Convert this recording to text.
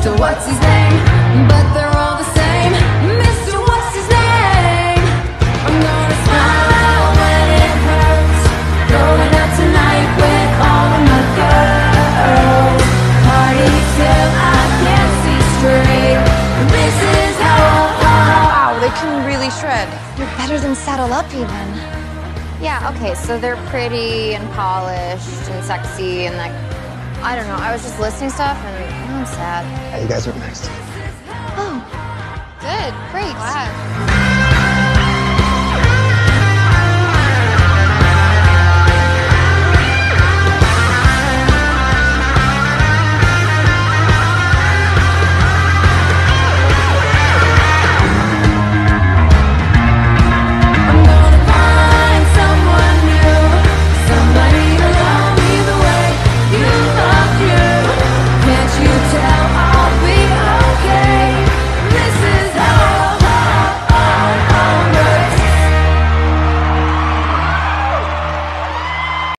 Mr. What's his name? But they're all the same. Mr. What's his name? I'm gonna smile when it hurts. Going out tonight with all of my girls. Party till I can't see straight. This is how. Wow, they can really shred. You're better than Saddle Up even. Yeah, okay, so they're pretty and polished and sexy and like, I don't know, I was just listeting stuff and I'm sad. Yeah, you guys are next.